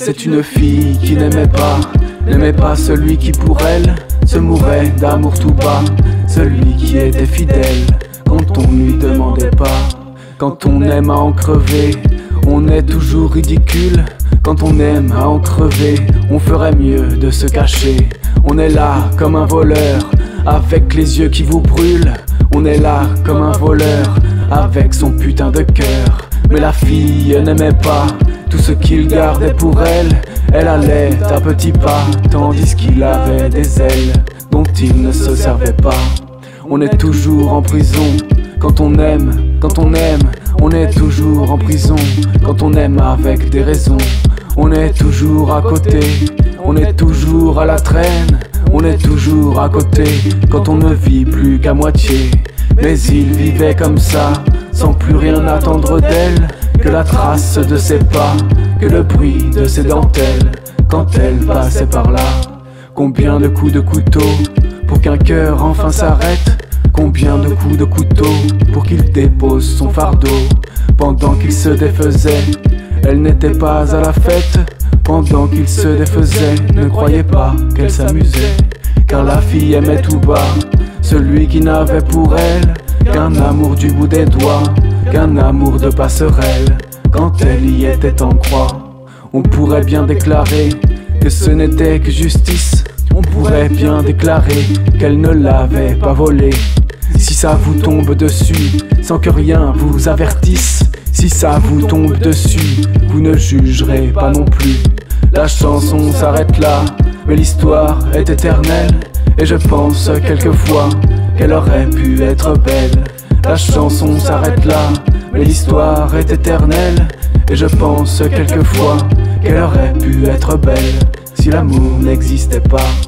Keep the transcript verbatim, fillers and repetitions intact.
C'est une fille qui n'aimait pas, n'aimait pas celui qui pour elle se mourait d'amour tout bas, celui qui était fidèle quand on lui demandait pas. Quand on aime à en crever, on est toujours ridicule. Quand on aime à en crever, on ferait mieux de se cacher. On est là comme un voleur, avec les yeux qui vous brûlent. On est là comme un voleur, avec son putain de cœur. Mais la fille n'aimait pas tout ce qu'il gardait pour elle. Elle allait à petits pas, tandis qu'il avait des ailes dont il ne se servait pas. On est toujours en prison quand on aime, quand on aime. On est toujours en prison quand on aime avec des raisons. On est toujours à côté, on est toujours à la traîne. On est toujours à côté quand on ne vit plus qu'à moitié. Mais il vivait comme ça, sans plus rien attendre d'elle, que la trace de ses pas, que le bruit de ses dentelles quand elle passait par là. Combien de coups de couteau pour qu'un cœur enfin s'arrête? Combien de coups de couteau pour qu'il dépose son fardeau? Pendant qu'il se défaisait, elle n'était pas à la fête. Pendant qu'il se défaisait, ne croyez pas qu'elle s'amusait, car la fille aimait tout bas celui qui n'avait pour elle qu'un amour du bout des doigts, qu'un amour de passerelle. Quand elle y était en croix, on pourrait bien déclarer que ce n'était que justice. On pourrait bien déclarer qu'elle ne l'avait pas volé. Si ça vous tombe dessus, sans que rien vous avertisse, si ça vous tombe dessus, vous ne jugerez pas non plus. La chanson s'arrête là, mais l'histoire est éternelle. Et je pense quelquefois qu'elle aurait pu être belle. La chanson s'arrête là, mais l'histoire est éternelle. Et je pense quelquefois qu'elle aurait pu être belle si l'amour n'existait pas.